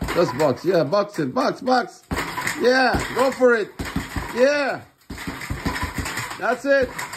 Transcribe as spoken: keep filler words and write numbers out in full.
Just box. Yeah, box it. Box, box. Yeah, go for it. Yeah. That's it.